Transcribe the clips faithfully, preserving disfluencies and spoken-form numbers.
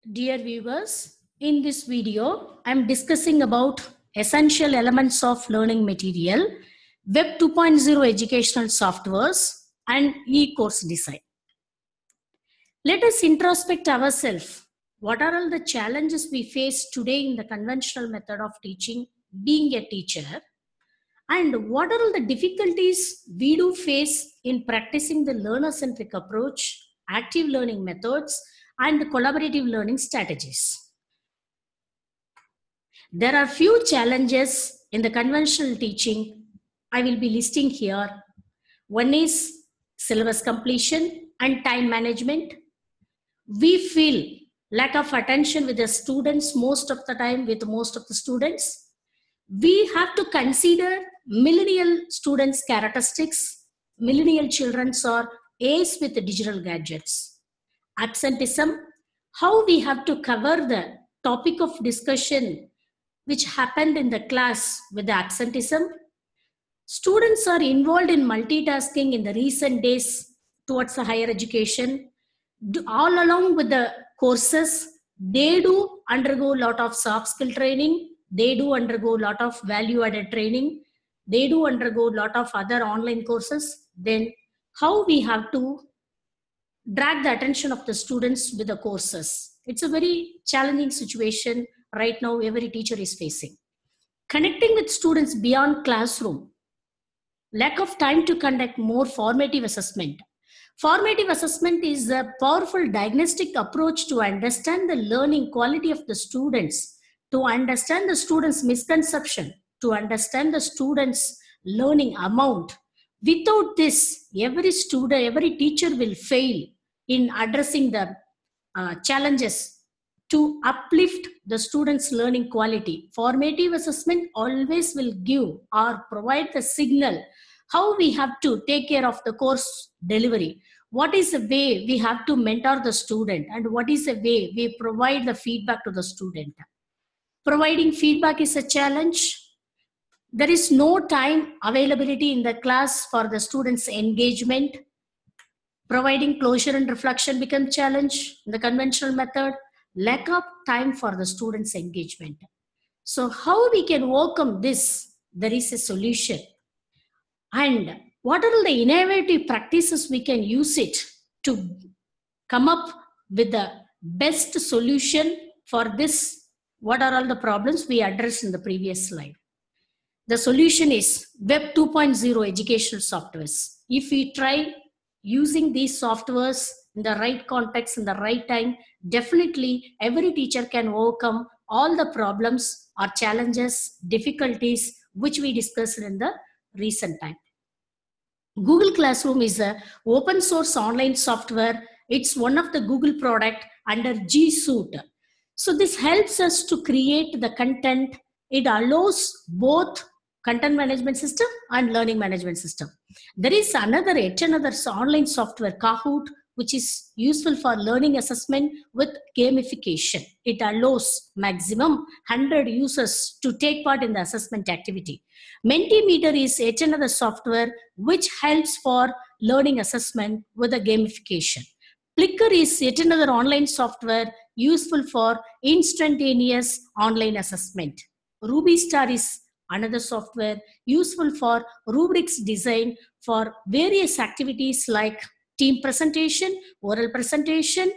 Dear viewers, in this video, I am discussing about essential elements of learning material, Web two point oh educational softwares, and e-course design. Let us introspect ourselves. What are all the challenges we face today in the conventional method of teaching, being a teacher? And what are all the difficulties we do face in practicing the learner-centric approach, active learning methods, and collaborative learning strategies? There are few challenges in the conventional teaching I will be listing here. One is syllabus completion and time management. We feel lack of attention with the students most of the time with most of the students. We have to consider millennial students' characteristics. Millennial children are aced with the digital gadgets. Absenteeism, how we have to cover the topic of discussion which happened in the class with the absenteeism. Students are involved in multitasking in the recent days towards the higher education. All along with the courses, they do undergo a lot of soft skill training. They do undergo a lot of value added training. They do undergo a lot of other online courses. Then how we have to drag the attention of the students with the courses. It's a very challenging situation right now every teacher is facing. Connecting with students beyond classroom. Lack of time to conduct more formative assessment. Formative assessment is a powerful diagnostic approach to understand the learning quality of the students, to understand the students' misconception, to understand the students' learning amount. Without this, every student, every teacher will fail in addressing the uh, challenges to uplift the students' learning quality. Formative assessment always will give or provide the signal how we have to take care of the course delivery. What is the way we have to mentor the student, and what is the way we provide the feedback to the student. Providing feedback is a challenge. There is no time availability in the class for the students' engagement. Providing closure and reflection becomes a challenge in the conventional method. Lack of time for the students' engagement. So how we can overcome this? There is a solution. And what are the innovative practices we can use it to come up with the best solution for this? What are all the problems we addressed in the previous slide? The solution is Web two point oh educational softwares. If we try using these softwares in the right context, in the right time, definitely every teacher can overcome all the problems or challenges, difficulties, which we discussed in the recent time. Google Classroom is an open source online software. It's one of the Google product under G Suite. So this helps us to create the content. It allows both content management system and learning management system. There is another, yet another online software, Kahoot, which is useful for learning assessment with gamification. It allows maximum one hundred users to take part in the assessment activity. Mentimeter is yet another software which helps for learning assessment with a gamification. Plickr is yet another online software useful for instantaneous online assessment. RubyStar is another software useful for rubrics design for various activities like team presentation, oral presentation,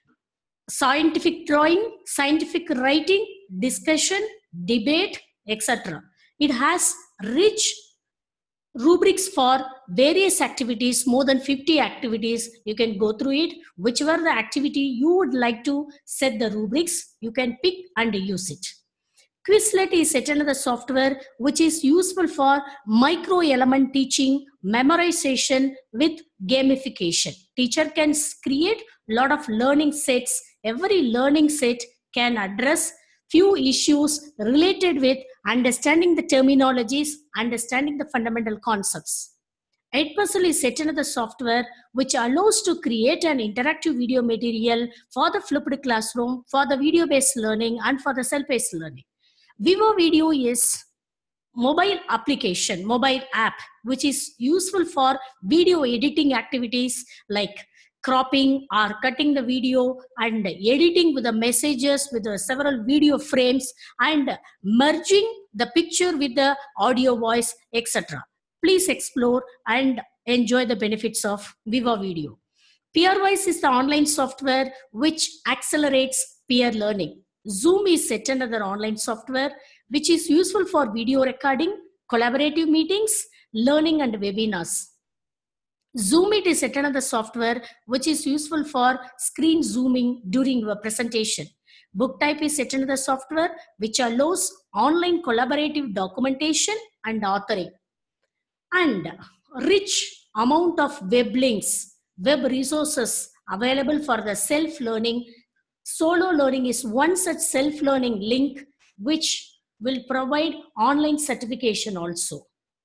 scientific drawing, scientific writing, discussion, debate, et cetera. It has rich rubrics for various activities, more than fifty activities. You can go through it. Whichever the activity you would like to set the rubrics, you can pick and use it. Quizlet is yet another software which is useful for micro element teaching, memorization with gamification. Teacher can create a lot of learning sets. Every learning set can address few issues related with understanding the terminologies, understanding the fundamental concepts. Edpuzzle is yet another software which allows to create an interactive video material for the flipped classroom, for the video-based learning, and for the self-paced learning. Vivo Video is mobile application, mobile app, which is useful for video editing activities like cropping or cutting the video and editing with the messages with the several video frames and merging the picture with the audio voice, et cetera. Please explore and enjoy the benefits of Viva Video. Peerwise is the online software which accelerates peer learning. Zoom is yet another online software which is useful for video recording, collaborative meetings, learning and webinars. Zoom Meet is yet another software which is useful for screen zooming during your presentation. BookType is yet another software which allows online collaborative documentation and authoring. And rich amount of web links, web resources available for the self-learning. Solo Learning is one such self-learning link which will provide online certification also.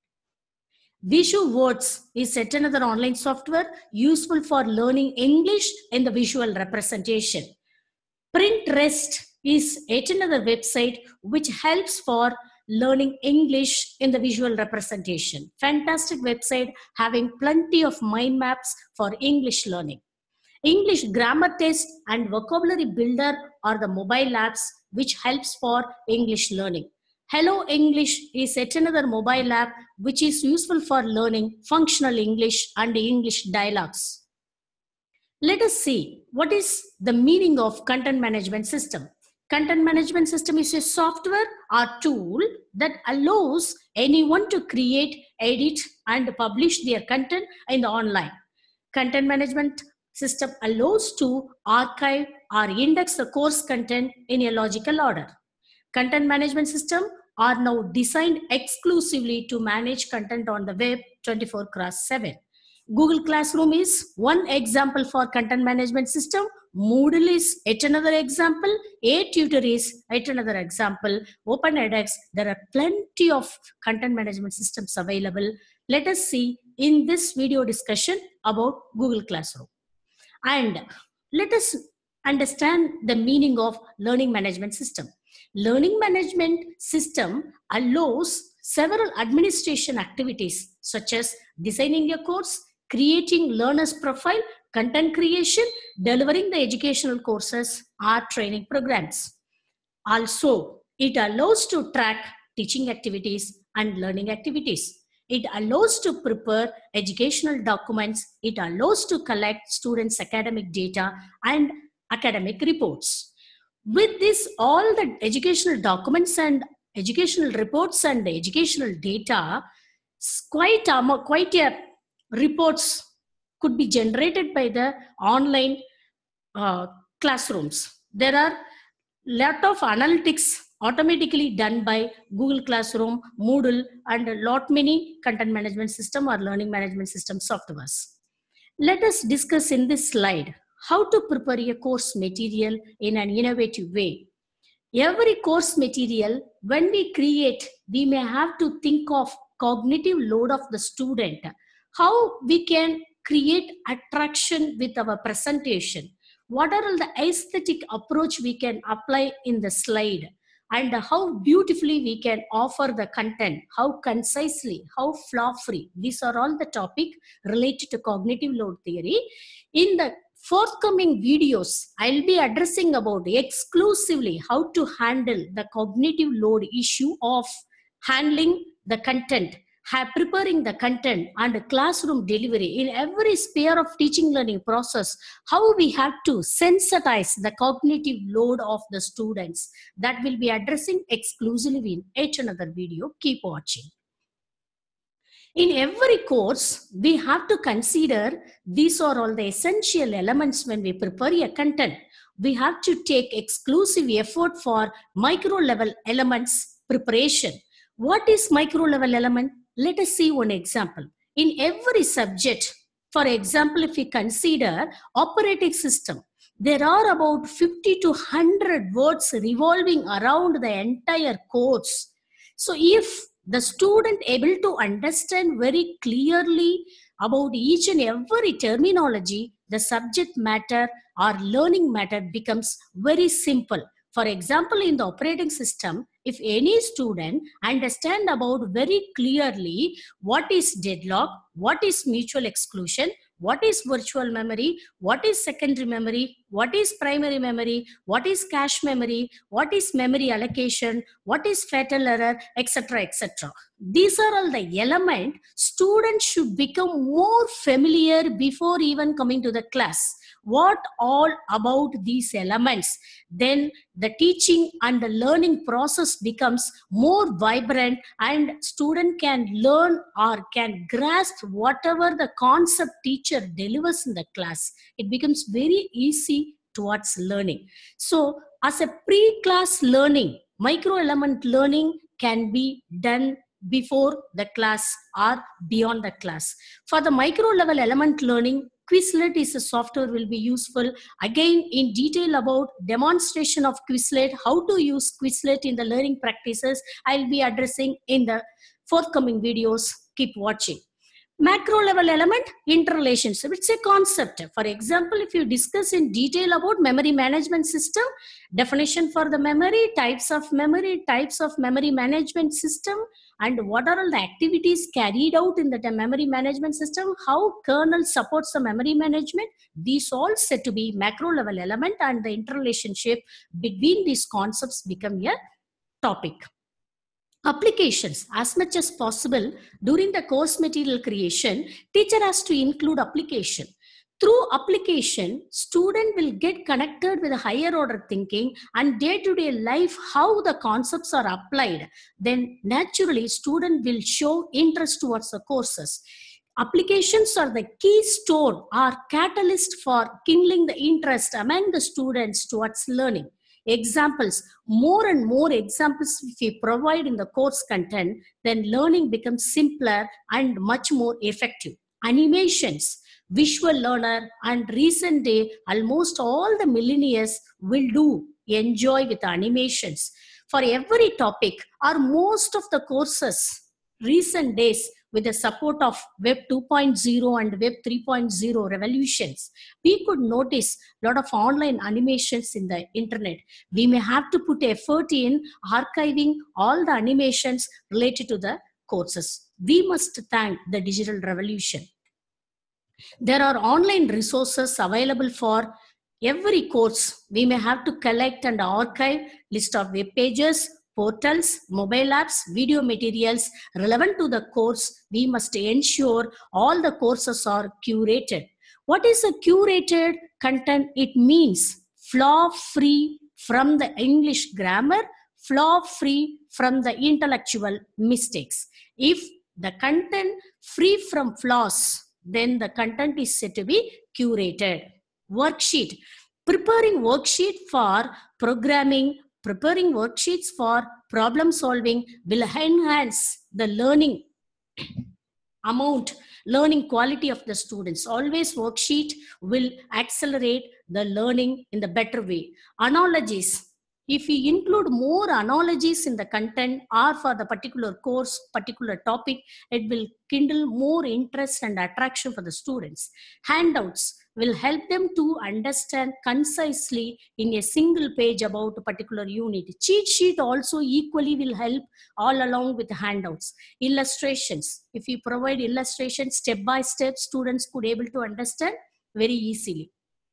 VisuWords is yet another online software useful for learning English in the visual representation. Printrest is yet another website which helps for learning English in the visual representation. Fantastic website having plenty of mind maps for English learning. English Grammar Test and Vocabulary Builder are the mobile apps which helps for English learning. Hello English is yet another mobile app which is useful for learning functional English and English dialogues. Let us see what is the meaning of content management system. Content management system is a software or tool that allows anyone to create, edit and publish their content in the online. Content management system allows to archive or index the course content in a logical order. Content management system are now designed exclusively to manage content on the web twenty-four cross seven. Google Classroom is one example for content management system. Moodle is yet another example. A-Tutor is yet another example. OpenEdX, there are plenty of content management systems available. Let us see in this video discussion about Google Classroom. And let us understand the meaning of learning management system. Learning management system allows several administration activities such as designing a course, creating learner's profile, content creation, delivering the educational courses or training programs. Also, it allows to track teaching activities and learning activities. It allows to prepare educational documents. It allows to collect students' academic data and academic reports. With this, all the educational documents and educational reports and the educational data, quite, um, quite a reports could be generated by the online uh, classrooms. There are lot of analytics automatically done by Google Classroom, Moodle, and a lot many content management system or learning management system softwares. Let us discuss in this slide how to prepare a course material in an innovative way. Every course material, when we create, we may have to think of cognitive load of the student, how we can create attraction with our presentation, what are the aesthetic approach we can apply in the slide, and how beautifully we can offer the content, how concisely, how flaw-free. These are all the topic related to cognitive load theory. In the forthcoming videos, I'll be addressing about exclusively how to handle the cognitive load issue of handling the content, have preparing the content and classroom delivery in every sphere of teaching learning process, how we have to sensitize the cognitive load of the students. That will be addressing exclusively in yet another video. Keep watching. In every course, we have to consider these are all the essential elements when we prepare a content. We have to take exclusive effort for micro level elements preparation. What is micro level element? Let us see one example. In every subject, for example, if we consider operating system, there are about fifty to one hundred words revolving around the entire course. So if the student able to understand very clearly about each and every terminology, the subject matter or learning matter becomes very simple. For example, in the operating system, if any student understand about very clearly what is deadlock, what is mutual exclusion, what is virtual memory, what is secondary memory, what is primary memory, what is cache memory, what is memory allocation, what is fatal error, et cetera, et cetera. These are all the elements students should become more familiar before even coming to the class. What all about these elements? Then the teaching and the learning process becomes more vibrant, and student can learn or can grasp whatever the concept teacher delivers in the class. It becomes very easy towards learning. So as a pre-class learning, micro element learning can be done before the class or beyond the class. For the micro level element learning, Quizlet is a software will be useful. Again, in detail about demonstration of Quizlet, how to use Quizlet in the learning practices, I'll be addressing in the forthcoming videos. Keep watching. Macro level element interrelationship. It's a concept. For example, if you discuss in detail about memory management system, definition for the memory, types of memory, types of memory management system, and what are all the activities carried out in the memory management system, how kernel supports the memory management, these all said to be macro level element, and the interrelationship between these concepts become a topic. Applications. As much as possible during the course material creation, teacher has to include application. Through application, student will get connected with a higher order thinking and day-to-day life, how the concepts are applied. Then naturally, student will show interest towards the courses. Applications are the keystone or catalyst for kindling the interest among the students towards learning. Examples, more and more examples if we provide in the course content, then learning becomes simpler and much more effective. Animations, visual learner, and recent day, almost all the millennials will do enjoy with animations. For every topic or most of the courses, recent days, with the support of Web two point oh and Web three point oh revolutions, we could notice a lot of online animations in the internet. We may have to put effort in archiving all the animations related to the courses. We must thank the digital revolution. There are online resources available for every course. We may have to collect and archive list of web pages, portals, mobile apps, video materials relevant to the course. We must ensure all the courses are curated. What is a curated content? It means flaw-free from the English grammar, flaw-free from the intellectual mistakes. If the content free from flaws, then the content is said to be curated. Worksheet. Preparing worksheet for programming, preparing worksheets for problem solving will enhance the learning amount, learning quality of the students. Always worksheet will accelerate the learning in the better way. Analogies. If we include more analogies in the content or for the particular course, particular topic, it will kindle more interest and attraction for the students. Handouts will help them to understand concisely in a single page about a particular unit. Cheat sheet also equally will help all along with handouts. Illustrations. If you provide illustrations step by step, students could able to understand very easily.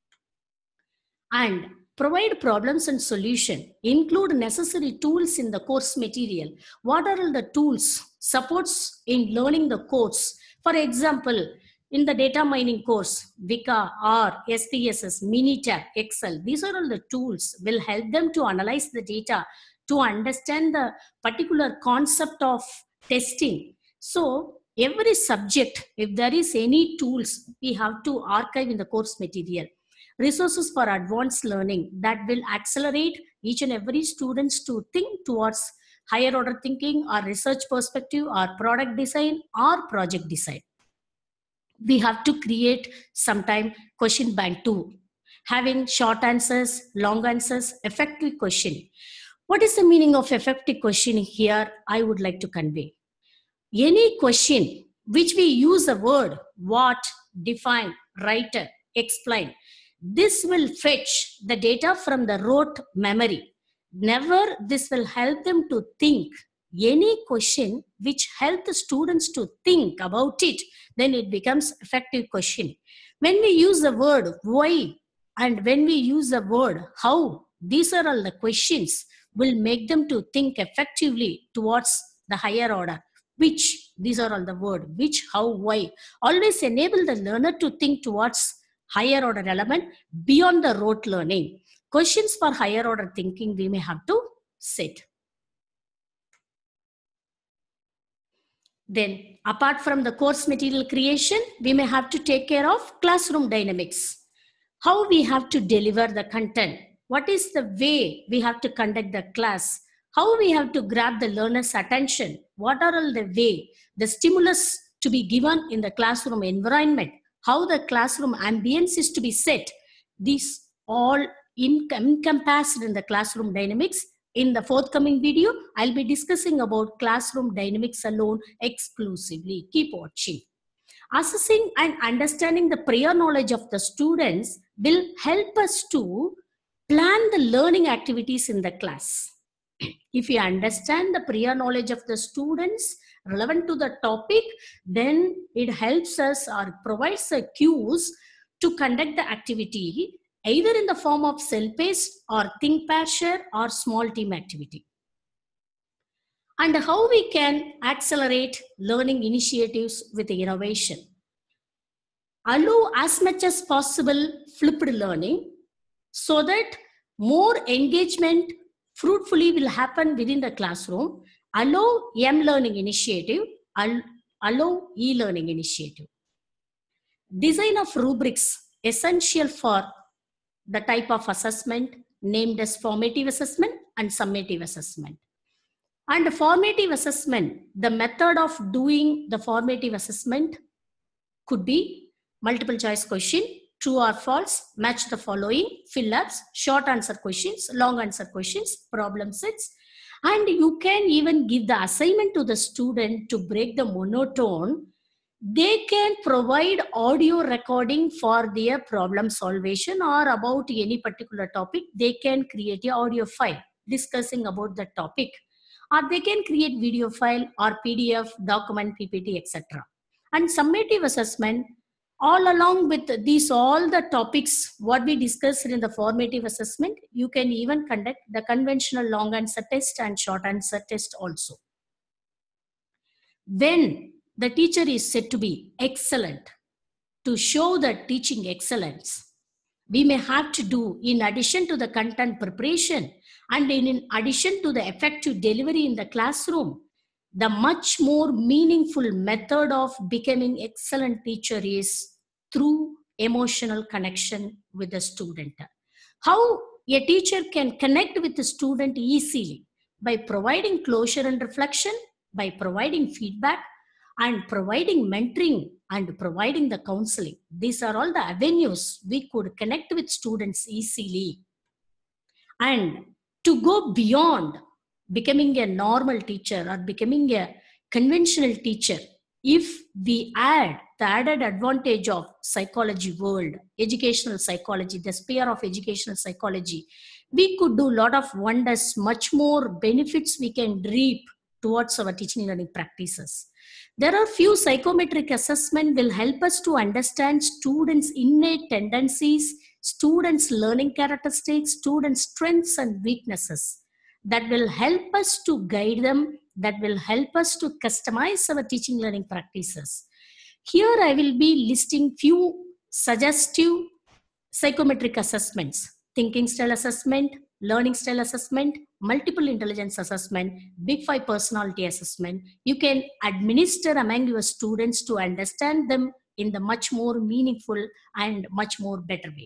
And provide problems and solution. Include necessary tools in the course material. What are all the tools? Supports in learning the course. For example, in the data mining course, Weka, R, S P S S, Minitab, Excel, these are all the tools will help them to analyze the data, to understand the particular concept of testing. So every subject, if there is any tools, we have to archive in the course material. Resources for advanced learning that will accelerate each and every students to think towards higher order thinking or research perspective or product design or project design. We have to create sometime question bank too, having short answers, long answers, effective question. What is the meaning of effective question here? I would like to convey. Any question which we use the word what, define, write, explain, this will fetch the data from the rote memory. Never this will help them to think. any question which help the students to think about it, then it becomes effective question. When we use the word why and when we use the word how, these are all the questions will make them to think effectively towards the higher order. Which, these are all the word, which, how, why. Always enable the learner to think towards higher order element beyond the rote learning. Questions for higher order thinking we may have to set. Then, apart from the course material creation, we may have to take care of classroom dynamics. How we have to deliver the content. What is the way we have to conduct the class? How we have to grab the learner's attention? What are all the way, the stimulus to be given in the classroom environment? How the classroom ambience is to be set? These all encompassed in the classroom dynamics. In the forthcoming video, I'll be discussing about classroom dynamics alone exclusively. Keep watching. Assessing and understanding the prior knowledge of the students will help us to plan the learning activities in the class. If you understand the prior knowledge of the students relevant to the topic, then it helps us or provides the cues to conduct the activity either in the form of self-paced or think pair share or small team activity. And how we can accelerate learning initiatives with innovation. Allow as much as possible flipped learning so that more engagement fruitfully will happen within the classroom. Allow M-learning initiative, allow e-learning initiative. Design of rubrics essential for the type of assessment named as formative assessment and summative assessment. And formative assessment, the method of doing the formative assessment could be multiple choice question, true or false, match the following, fill-ups, short answer questions, long answer questions, problem sets. And you can even give the assignment to the student to break the monotone. They can provide audio recording for their problem solvation or about any particular topic. They can create an audio file discussing about the topic, or they can create video file or P D F, document, P P T, et cetera. And summative assessment, all along with these, all the topics, what we discussed in the formative assessment, you can even conduct the conventional long answer test and short answer test also. When the teacher is said to be excellent, to show the teaching excellence, we may have to do, in addition to the content preparation and in addition to the effective delivery in the classroom, the much more meaningful method of becoming excellent teacher is through emotional connection with the student. How a teacher can connect with the student easily? By providing closure and reflection, by providing feedback, and providing mentoring and providing the counseling. These are all the avenues we could connect with students easily. And to go beyond becoming a normal teacher or becoming a conventional teacher, if we add the added advantage of psychology world, educational psychology, the sphere of educational psychology, we could do a lot of wonders, much more benefits we can reap towards our teaching learning practices. There are few psychometric assessment will help us to understand students' innate tendencies, students' learning characteristics, students' strengths and weaknesses. That will help us to guide them, that will help us to customize our teaching learning practices. Here I will be listing few suggestive psychometric assessments: thinking style assessment, learning style assessment, multiple intelligence assessment, big five personality assessment. You can administer among your students to understand them in the much more meaningful and much more better way.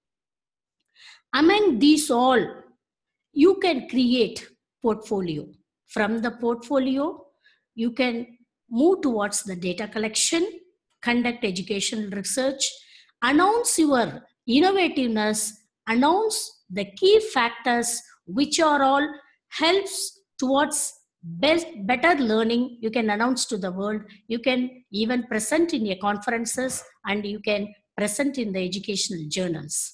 Among these all, you can create portfolio. From the portfolio, you can move towards the data collection, conduct educational research, announce your innovativeness, announce the key factors which are all helps towards best, better learning. You can announce to the world. You can even present in your conferences and you can present in the educational journals.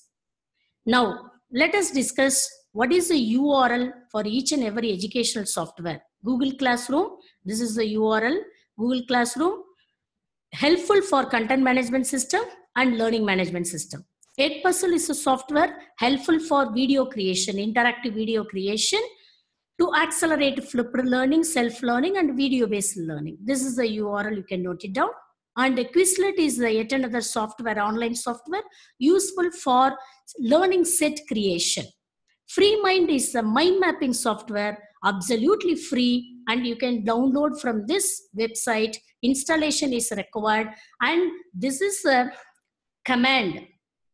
Now, let us discuss what is the U R L for each and every educational software. Google Classroom. This is the U R L. Google Classroom, helpful for content management system and learning management system. Edpuzzle is a software helpful for video creation, interactive video creation to accelerate flipped learning, self-learning, and video-based learning. This is the U R L, you can note it down. And Quizlet is the yet another software, online software, useful for learning set creation. FreeMind is a mind mapping software, absolutely free, and you can download from this website. Installation is required, and this is a command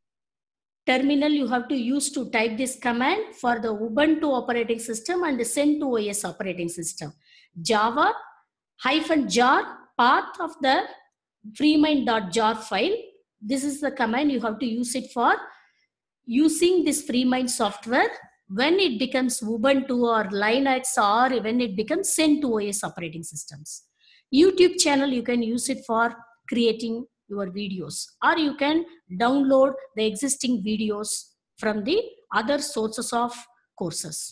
terminal you have to use to type this command for the Ubuntu operating system and the CentOS operating system. Java hyphen jar, path of the freemind.jar file. This is the command you have to use it for using this FreeMind software when it becomes Ubuntu or Linux, or when it becomes CentOS operating systems. YouTube channel, you can use it for creating your videos, or you can download the existing videos from the other sources of courses.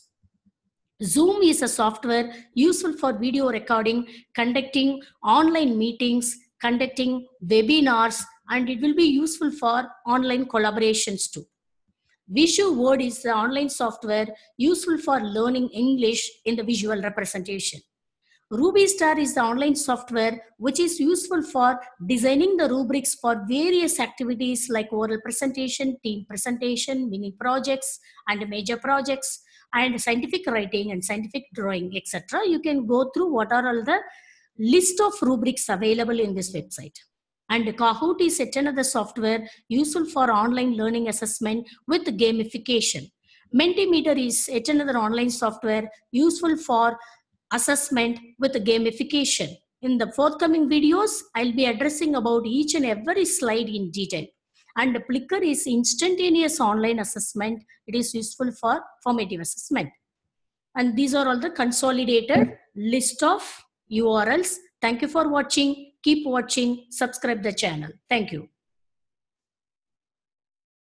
Zoom is a software useful for video recording, conducting online meetings, conducting webinars, and it will be useful for online collaborations too. VisuWord is the online software useful for learning English in the visual representation. RubyStar is the online software which is useful for designing the rubrics for various activities like oral presentation, team presentation, mini projects and major projects, and scientific writing and scientific drawing, et cetera. You can go through what are all the list of rubrics available in this website. And Kahoot is yet another software useful for online learning assessment with gamification. Mentimeter is yet another online software useful for assessment with gamification. In the forthcoming videos, I'll be addressing about each and every slide in detail. And Plickr is instantaneous online assessment. It is useful for formative assessment. And these are all the consolidated list of U R Ls. Thank you for watching. Keep watching. Subscribe the channel. Thank you.